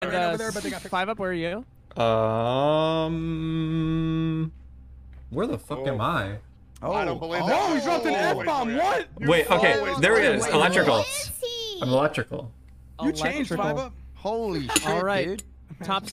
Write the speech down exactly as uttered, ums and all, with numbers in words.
And right uh, over there, but they got five up. Where are you? Um, where the fuck Oh. am I? Oh, I don't believe that. Oh, he dropped an Always F-bomb. do it. What? You Wait, okay, always there do he it. is. Wait, Electrical. where is he? I'm electrical. You changed, Electrical. Five Up. Holy shit, All right. dude. Top